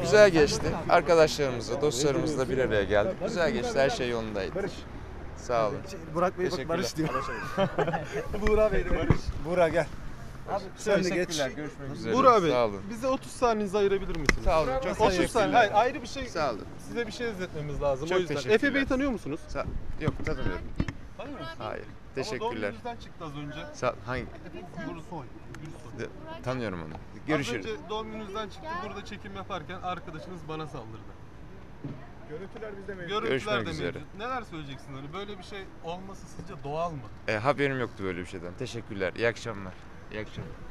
Güzel geçti. Arkadaşlarımızla, dostlarımızla bir araya geldik. Güzel geçti. Her şey yolundaydı. Barış. Sağ olun. Burak Bey bak Teşekkürler. Barış diyor. Burak Bey de Barış. Burak gel. Abi, sen de geç. Görüşmek üzere. Burak Bey, Sağ olun. bize 30 saniyenizi ayırabilir misiniz? Sağ olun. Çok 30 teşekkürler. saniye. Hayır, ayrı bir şey. Sağ olun. Size bir şey izletmemiz lazım. Çok o yüzden. teşekkürler. Efe Bey'i tanıyor musunuz? Yok, tanımıyorum. Tanıyor musunuz? Hayır. Ama doğum Teşekkürler. gününüzden çıktı az önce. Hangi? Gürsoy. Tanıyorum onu. Az Görüşürüz. önce doğum gününüzden çıktı. Burada çekim yaparken arkadaşınız bana saldırdı. Görüntüler bizde mi? Görüntüler Görüşmek de üzere. mevcut. Neler söyleyeceksin hani? Böyle bir şey olması sizce doğal mı? Haberim yoktu böyle bir şeyden. Teşekkürler. İyi akşamlar. İyi akşamlar.